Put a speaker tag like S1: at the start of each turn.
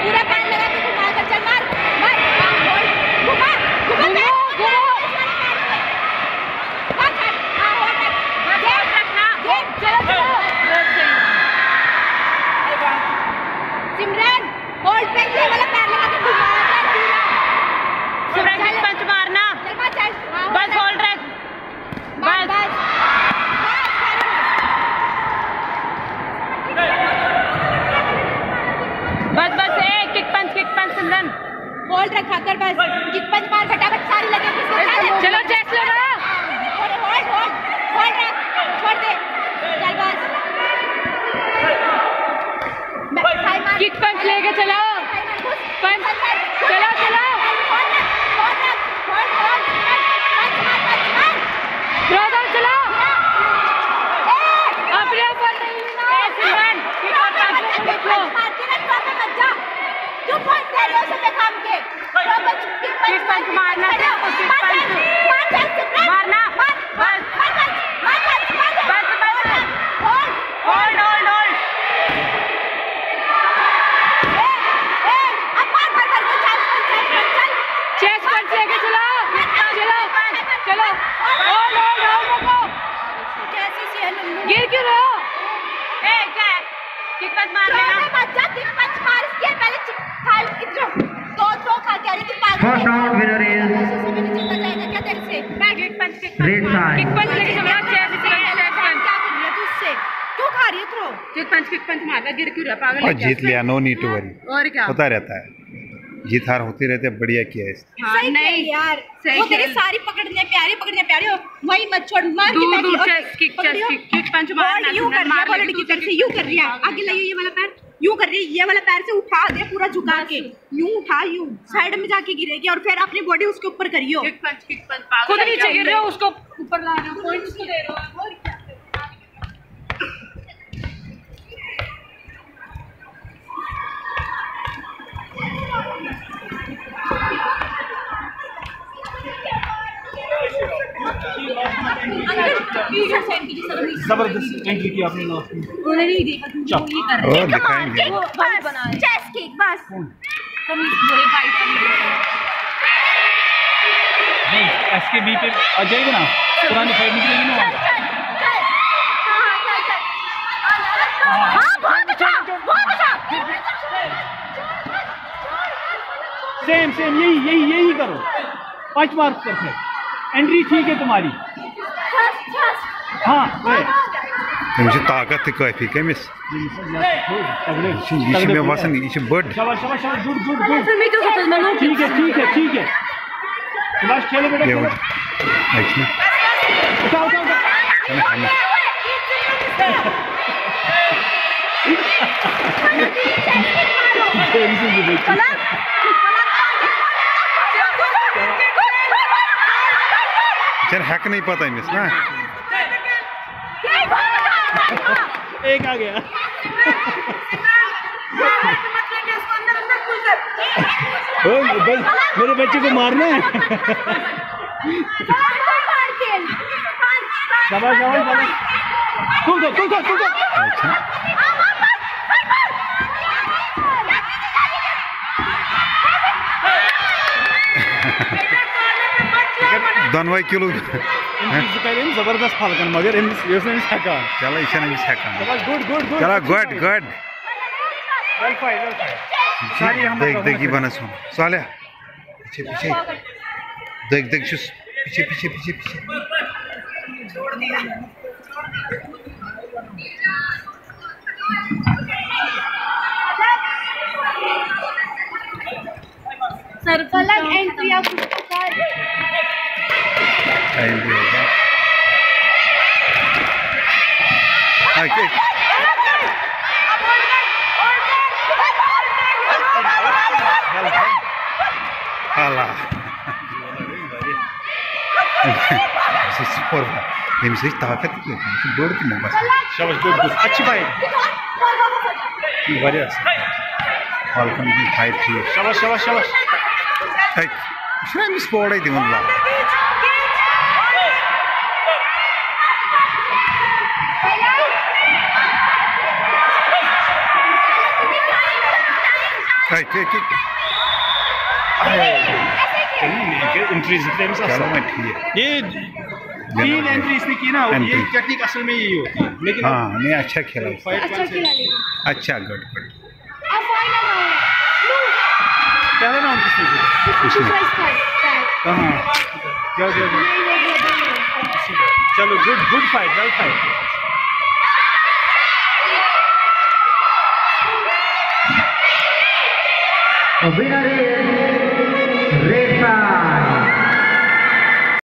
S1: पूरा पैर लगा के घुमा कर चल मार मार घुमा घुमा सिमरन होल्ड पे ये वाला पैर लगा के घुमा
S2: सिमरन किक पंच मारना बस होल्ड रख बस बस बस किक पंच सिमरन
S1: होल्ड रखा कर बस किक पंच मार फटाफट सारी लगे
S2: चलो चेस्ट लो ना
S1: होल्ड होल्ड होल्ड रख छोड़ दे चल बस
S2: किक पंच लेके चलो पंच चलो चलो चलो अपने ऊपर सिमरन किक पंच मारना मारना बस होल्ड चेस्ट पंच लेके चलो गिर क्यों रहे हो? क्या है? किक पंच मार लेना
S1: किक पंच मार इसके पहले इधर दो खा के अरे
S3: फर्स्ट राउंड विनर इज
S1: क्या तेरे से
S3: रेड साइड
S2: किक पंच लेके चलो चेस्ट पंच
S1: क्या कर रही है तू उससे क्यों खा रही है थ्रो
S2: किक पंच मारना गिर क्यों रहा पागल
S4: और जीत लिया नो नीड टू वरी
S2: और क्या
S4: होता रहता है जीत हार होती रहती है बढ़िया किया है
S1: सही नहीं यार वो तेरे सारी पकड़ने प्यारी हो वही मत छोड़ मार के
S2: दूर किक पंच मारना
S1: यूं कर रही है बॉलर की तरफ से यूं कर रही है आगे लाइए ये वाला पैर यूं कर रही है ये वाला पैर से उठा दे पूरा झुका के यूं उठा यूं साइड में जाके गिरेगी और फिर अपनी बॉडी उसके ऊपर करियो
S2: किक पंच खुद नीचे गिर रहे हो उसको ऊपर ला रहे हो पॉइंट उसको दे रहे हो और क्या
S5: जबरदस्त एंट्री की आपने लास्ट में
S1: उन्होंने नहीं देखा तुम जो ये कर रहे
S4: और दिखाएंगे
S1: हो बस चेस्ट किक बस
S2: तुम इस बुरे फाइट
S5: नहीं एसके बी पे आ जाएगा ना पुरानी फाइट निकलेगी ना सेम यही करो 5 मार्क परफेक्ट एंट्री ठीक है तुम्हारी हाँ
S4: मुझे ताकत है काफी कमिस ये में वासन ये बड
S5: शाबाश गुड ठीक है लास्ट खेलो बेटा
S4: एक्चुअली
S5: उठाओ
S4: चल हैक नहीं पता है मिस ना
S5: एक आ गया मेरे बच्चे को मारना है शाबाश कूद दो
S4: दोनों किलो
S5: जबरदस्त फालकन मगर
S4: चलो इसे नहीं
S5: गुड
S4: चलो गुड देख बना सुन साले पीछे देख पीछे
S1: सर्कल एंट्री आप
S4: टाइम भी हो गया ओके हाला सुपर ये मिसे ताकत की दौड़ की नहीं बस
S5: शाबाश गुड अच्छी फाइट
S4: बढ़िया फाल्कन की फाइट थी
S5: शाबाश
S4: इसमें मिस बोल रही थी मतलब
S5: एंट्री
S4: चलो मैं ठीक है।
S5: ये 3 एंट्री इसने की ना, ये टेक्निक असल में यही होती है, लेकिन
S4: हाँ नहीं अच्छा खेला,
S1: अच्छा खिला लिया।
S4: अच्छा गुड गुड।
S1: अब फाइनल राउंड
S5: पहला राउंड किसने किया? कहाँ क्या चलो good fight, well fight.
S3: winner